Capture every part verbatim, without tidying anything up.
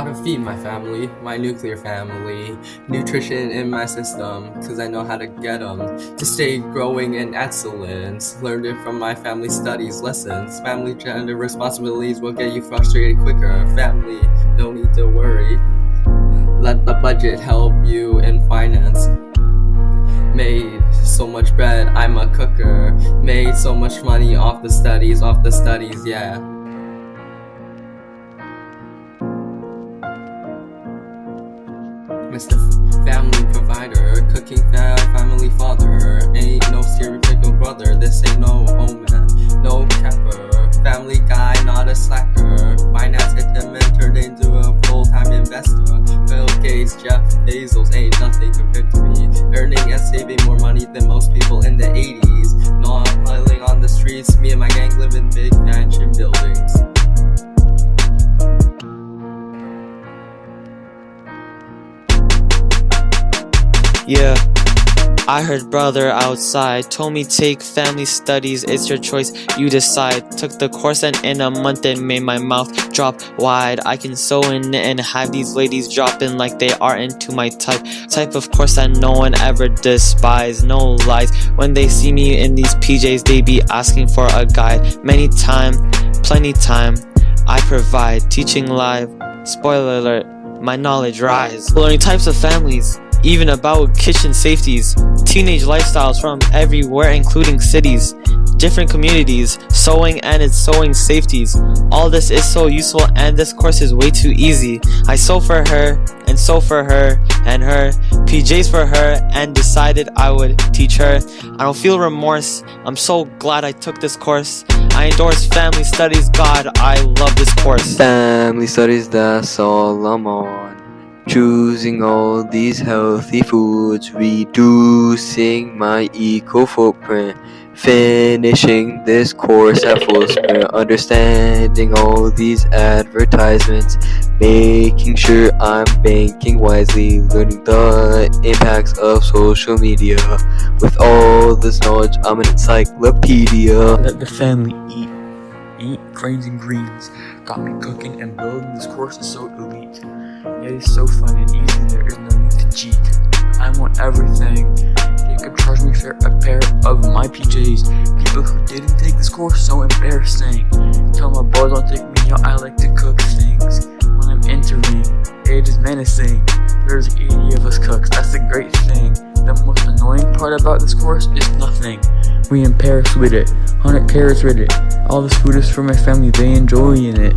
how to feed my family, my nuclear family, nutrition in my system, cause I know how to get them, to stay growing in excellence, learned it from my family studies, lessons, family gender responsibilities will get you frustrated quicker, family, no need to worry, let the budget help you in finance, made so much bread, I'm a cooker, made so much money off the studies, off the studies, yeah. Mister Family provider, cooking fat, family father, ain't no stereotypical brother, this ain't no home man, no capper, family guy, not a slacker, finance hit them and turned into a full-time investor, Bill Gates, Jeff Bezos, ain't nothing compared to me, earning and saving more money than most people in the eighties, not piling on the streets, me and my gang live in big mansion buildings. Yeah, I heard brother outside told me take family studies, it's your choice, you decide. Took the course and in a month it made my mouth drop wide. I can sew in and have these ladies dropping like they are into my type. Type of course that no one ever despise, no lies. When they see me in these P Js they be asking for a guide. Many time, plenty time, I provide. Teaching live, spoiler alert, my knowledge rise. Learning types of families, even about kitchen safeties, teenage lifestyles from everywhere including cities, different communities, sewing and its sewing safeties. All this is so useful and this course is way too easy. I sew for her and sew for her and her, P Js for her, and decided I would teach her. I don't feel remorse, I'm so glad I took this course. I endorse family studies, God, I love this course. Family studies, that's all I'm on. Choosing all these healthy foods, reducing my eco footprint, finishing this course at full sprint, understanding all these advertisements, making sure I'm banking wisely, learning the impacts of social media. With all this knowledge, I'm an encyclopedia. Let the family eat, eat grains and greens. Got me cooking and building. This course is so elite. It is so fun and easy, there is no need to cheat. I want everything. They could charge me for a pair of my P Js. People who didn't take this course, so embarrassing. Tell my boys don't take me out, I like to cook things. When I'm entering, it is menacing. There's eighty of us cooks, that's a great thing. The most annoying part about this course is nothing. We in Paris with it, one hundred carats with it. All this food is for my family, they enjoying it.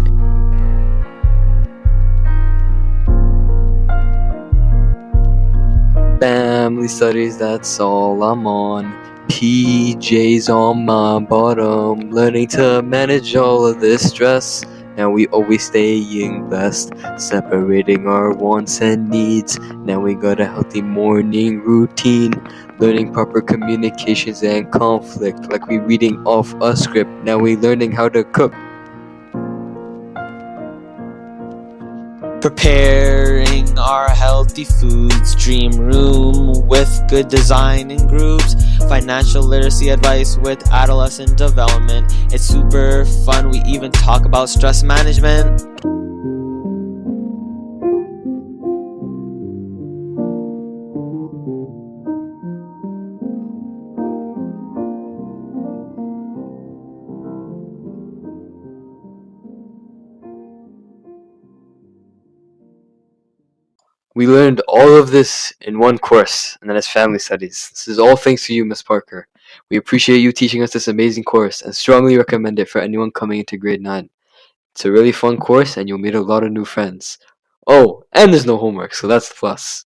Family studies, that's all I'm on. P Js on my bottom, learning to manage all of this stress. Now we always staying blessed, separating our wants and needs. Now we got a healthy morning routine, learning proper communications and conflict, like we reading off a script. Now we learning how to cook. Preparing our healthy foods, dream room with good design in groups, financial literacy advice with adolescent development. It's super fun, we even talk about stress management. We learned all of this in one course, and that is family studies. This is all thanks to you, Miss Parker. We appreciate you teaching us this amazing course and strongly recommend it for anyone coming into grade nine. It's a really fun course and you'll meet a lot of new friends. Oh, and there's no homework, so that's the plus.